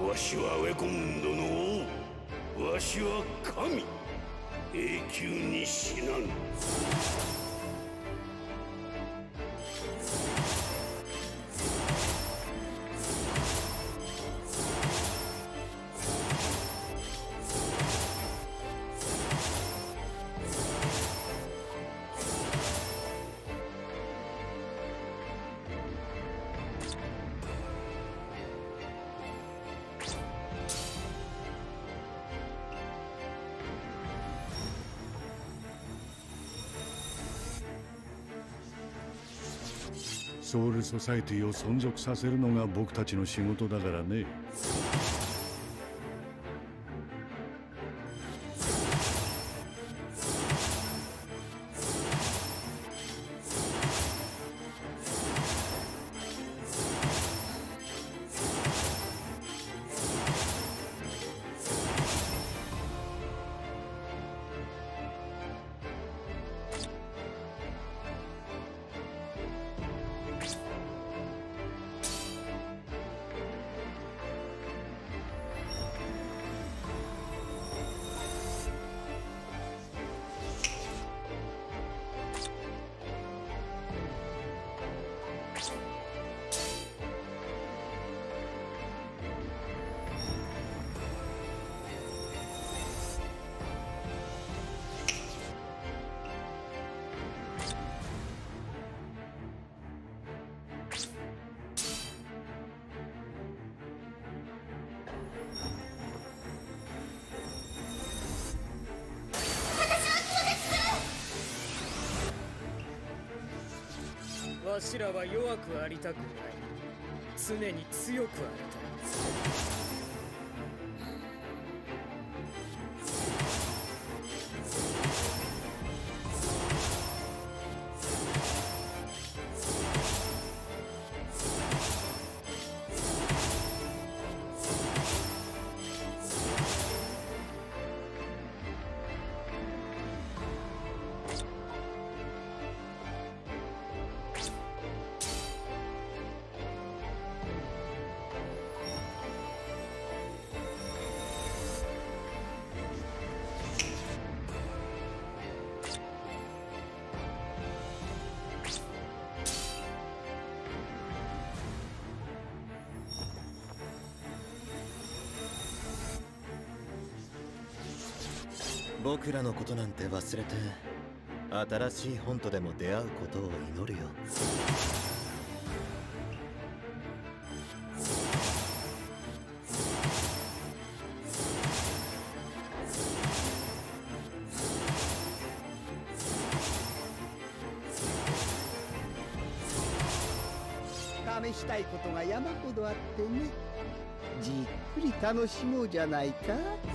わしはウェコンドの王。わしは神。永久に死なぬ。 ソウルソサエティを存続させるのが僕たちの仕事だからね。 わしらは弱くありたくない。常に強くありたい。 僕らのことなんて忘れて新しい本とでも出会うことを祈るよ。 試したいことが山ほどあってね。じっくり楽しもうじゃないか。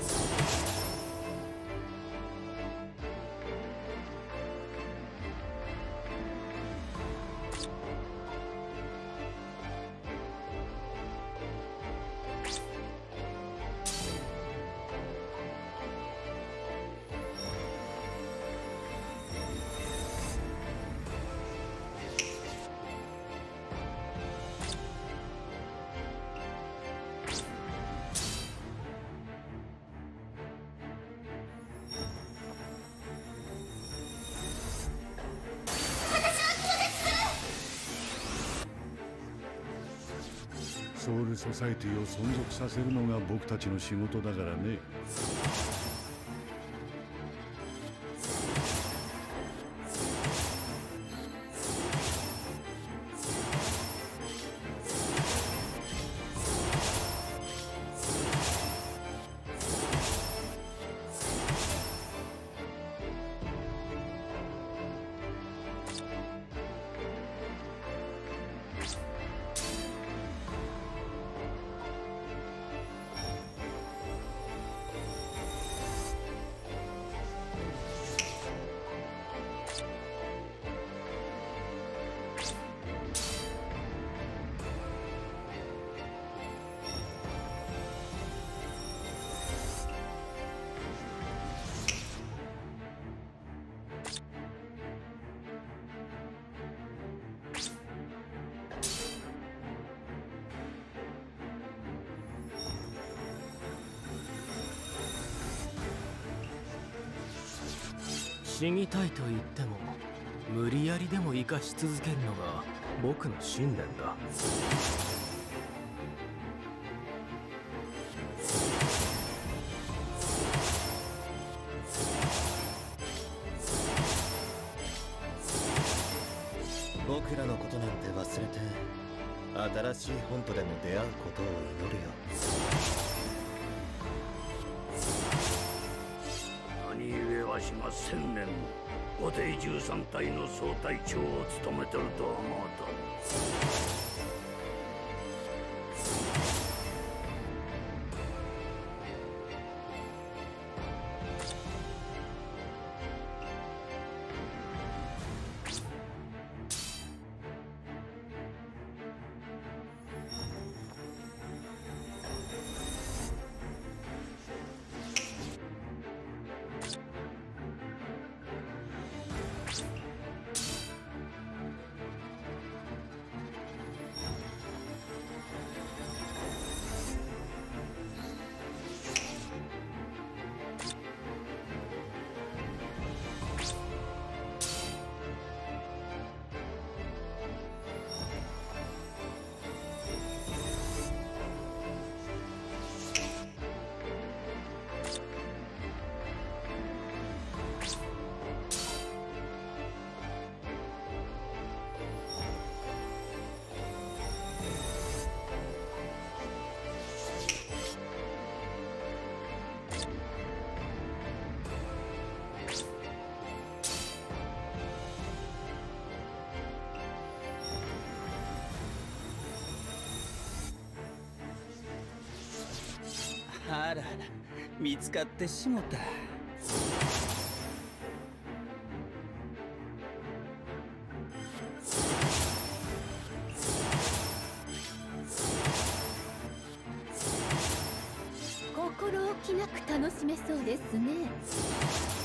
ソウルソサエティを存続させるのが僕たちの仕事だからね。 死にたいと言っても無理やりでも生かし続けるのが僕の信念だ。 僕らのことなんて忘れて新しい本とでも出会うことを祈るよ。 何故わしが1000年も御帝13体の総隊長を務めてると思うと。 あら、見つかってしもた。 心置きなく楽しめそうですね。